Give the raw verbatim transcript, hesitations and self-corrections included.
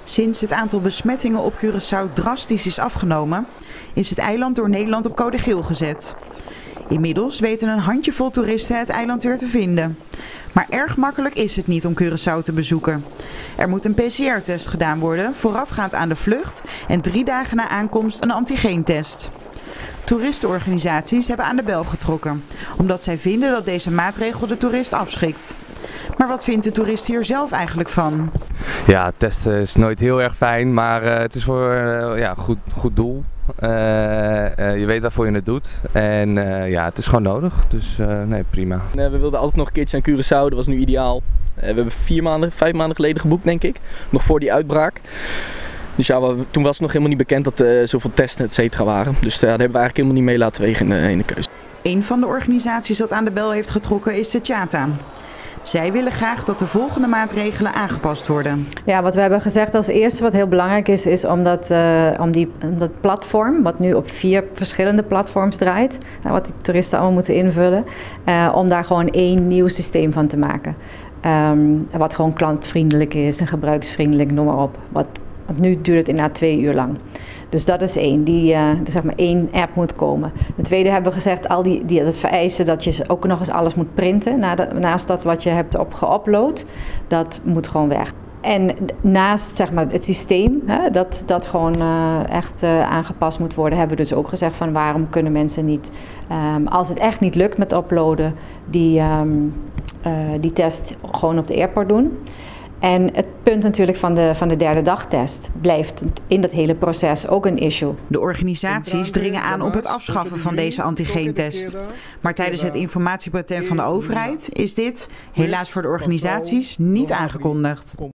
Sinds het aantal besmettingen op Curaçao drastisch is afgenomen, is het eiland door Nederland op code geel gezet. Inmiddels weten een handjevol toeristen het eiland weer te vinden. Maar erg makkelijk is het niet om Curaçao te bezoeken. Er moet een P C R-test gedaan worden, voorafgaand aan de vlucht en drie dagen na aankomst een antigeentest. Toeristenorganisaties hebben aan de bel getrokken, omdat zij vinden dat deze maatregel de toerist afschrikt. Maar wat vindt de toerist hier zelf eigenlijk van? Ja, testen is nooit heel erg fijn, maar uh, het is voor uh, ja, goed, goed doel. Uh, uh, je weet waarvoor je het doet en uh, ja, het is gewoon nodig, dus uh, nee, prima. Uh, we wilden altijd nog een keertje naar Curaçao, dat was nu ideaal. Uh, we hebben vier maanden, vijf maanden geleden geboekt, denk ik, nog voor die uitbraak. Dus ja, we, toen was het nog helemaal niet bekend dat er uh, zoveel testen et cetera waren. Dus uh, dat hebben we eigenlijk helemaal niet mee laten wegen in de, in de keuze. Een van de organisaties dat aan de bel heeft getrokken is de Tjata. Zij willen graag dat de volgende maatregelen aangepast worden. Ja, wat we hebben gezegd als eerste wat heel belangrijk is, is om dat, uh, om die, om dat platform, wat nu op vier verschillende platforms draait, uh, wat die toeristen allemaal moeten invullen, uh, om daar gewoon één nieuw systeem van te maken. Um, wat gewoon klantvriendelijk is en gebruiksvriendelijk, noem maar op. Wat, want nu duurt het inderdaad twee uur lang. Dus dat is één, die, uh, zeg maar één app moet komen. Ten tweede hebben we gezegd, al die, die, dat vereisen dat je ook nog eens alles moet printen. Naast dat wat je hebt op geüpload, dat moet gewoon weg. En naast zeg maar, het systeem, hè, dat, dat gewoon uh, echt uh, aangepast moet worden, hebben we dus ook gezegd van waarom kunnen mensen niet, um, als het echt niet lukt met uploaden, die, um, uh, die test gewoon op de airport doen. En het punt natuurlijk van de, van de derde dagtest blijft in dat hele proces ook een issue. De organisaties dringen aan op het afschaffen van deze antigeentest. Maar tijdens het informatiebulletin van de overheid is dit, helaas voor de organisaties, niet aangekondigd.